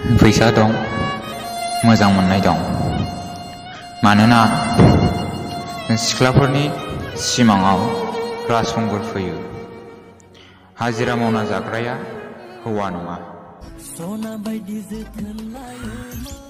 फैसा दं, मोजां मोननाय दं। मानोना सिख्लाफोरनि सिमाङाव राजखुंगुर फैयो। हाजिरा मावना जाग्राया हौवा नङा।